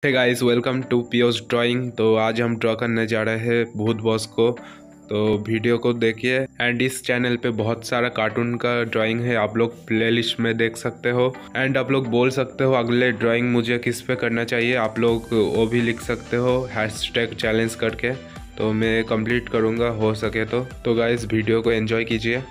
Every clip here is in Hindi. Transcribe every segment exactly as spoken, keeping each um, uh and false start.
Hey guys, welcome to POS drawing. तो आज हम ड्रॉ करने जा रहे हैं भूत बॉस को। तो वीडियो को देखिए। एंड इस चैनल पे बहुत सारा कार्टून का ड्राइंग है, आप लोग प्लेलिस्ट में देख सकते हो। एंड आप लोग बोल सकते हो अगले ड्राइंग मुझे किस पे करना चाहिए, आप लोग वो भी लिख सकते हो हैशटैग चैलेंज करके। तो मैं कंप्लीट करूँगा हो सके तो। तो गाइस वीडियो को एंजॉय कीजिए।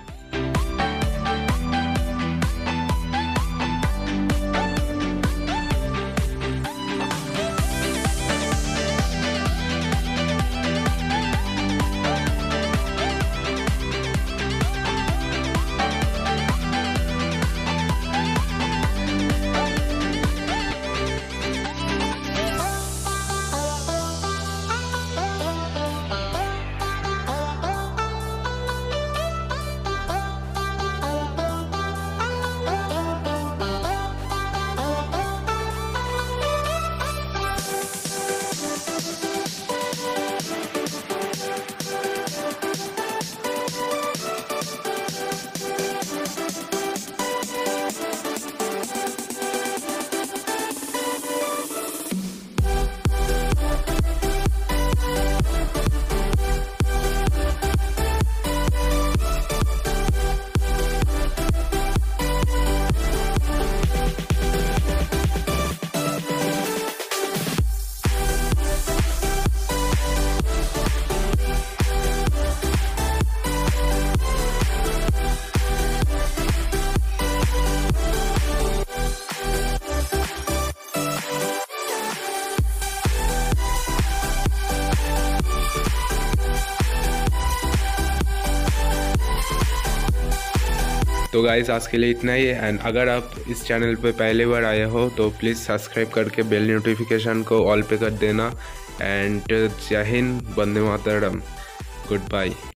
तो गाइस आज के लिए इतना ही है। एंड अगर आप इस चैनल पे पहली बार आए हो तो प्लीज़ सब्सक्राइब करके बेल नोटिफिकेशन को ऑल पे कर देना। एंड जय हिंद, वंदे मातरम, गुड बाय।